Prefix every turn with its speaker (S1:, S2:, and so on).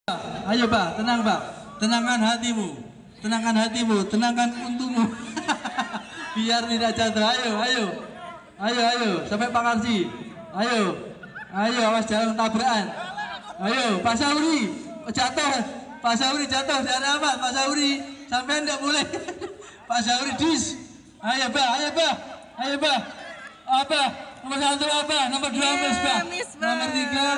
S1: Ayo Pak, tenang Pak. Tenangkan hatimu. Tenangkan hatimu, tenangkan untungmu. Biar tidak jatuh. Ayo, ayo. Ayo, ayo. Sampai Pak Karsi. Ayo. Ayo, awas jangan tabrakan. Ayo, Pak Sauri. Jatuh. Pak Sauri jatuh. Jangan amat, Pak Sauri. Sampai enggak boleh. Pak Sauri dis. Ayo, Pak. Ayo, Pak. Ayo, Pak. Apa? Nomor 1 apa? Nomor 2 Miss, Pak. Nomor 3